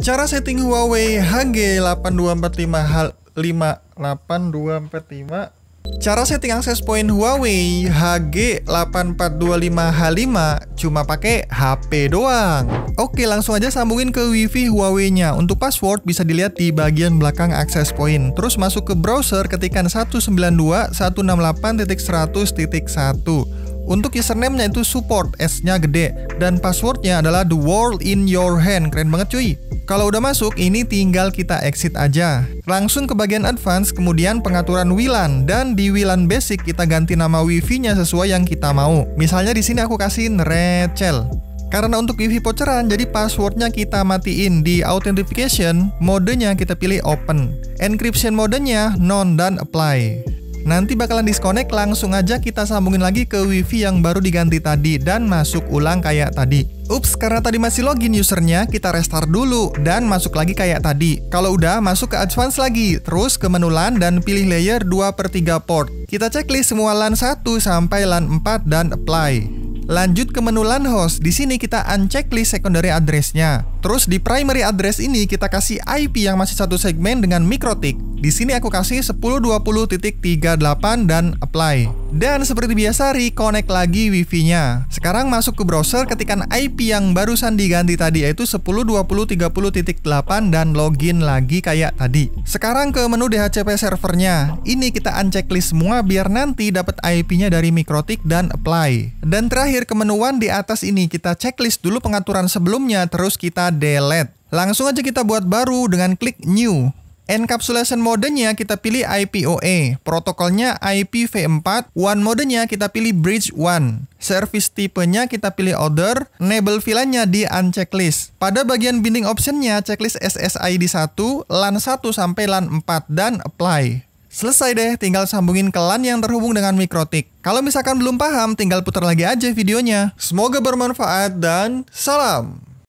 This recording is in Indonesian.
Cara setting Huawei HG8245H5. Cara setting access point Huawei HG8425H5 cuma pakai HP doang. Oke, langsung aja sambungin ke WiFi Huawei-nya. Untuk password bisa dilihat di bagian belakang access point. Terus masuk ke browser, ketikkan 192.168.100.1. Untuk username-nya itu support, S-nya gede, dan passwordnya adalah the world in your hand. Keren banget cuy. Kalau udah masuk, ini tinggal kita exit aja. Langsung ke bagian advance, kemudian pengaturan WLAN, dan di WLAN basic kita ganti nama Wi-Fi-nya sesuai yang kita mau. Misalnya di sini aku kasih Rachel. Karena untuk Wi-Fi voucheran, jadi passwordnya kita matiin. Di authentication, modenya kita pilih open. Encryption modenya non dan apply. Nanti bakalan disconnect, langsung aja kita sambungin lagi ke WiFi yang baru diganti tadi dan masuk ulang kayak tadi. Ups, karena tadi masih login usernya, kita restart dulu dan masuk lagi kayak tadi. Kalau udah, masuk ke advance lagi, terus ke menu LAN dan pilih layer 2/3 port. Kita checklist semua LAN 1 sampai LAN 4 dan apply. Lanjut ke menu LAN host. Di sini kita unchecklist secondary address-nya. Terus di primary address ini kita kasih IP yang masih satu segmen dengan MikroTik. Di sini aku kasih 10.20.38 dan apply. Dan seperti biasa reconnect lagi Wi-Fi-nya. Sekarang masuk ke browser, ketikkan IP yang barusan diganti tadi yaitu 10.20.30.8 dan login lagi kayak tadi. Sekarang ke menu DHCP servernya. Ini kita unchecklist semua biar nanti dapat IP-nya dari MikroTik dan apply. Dan terakhir ke menu WAN di atas ini kita checklist dulu pengaturan sebelumnya, terus kita delete. Langsung aja kita buat baru dengan klik new. Encapsulation modenya kita pilih IPOE, protokolnya IPv4, WAN modenya kita pilih bridge WAN, service tipenya kita pilih other, enable VLAN-nya di unchecklist. Pada bagian binding optionnya checklist SSID 1, LAN 1 sampai LAN 4 dan apply. Selesai deh, tinggal sambungin ke LAN yang terhubung dengan MikroTik. Kalau misalkan belum paham, tinggal putar lagi aja videonya. Semoga bermanfaat dan salam!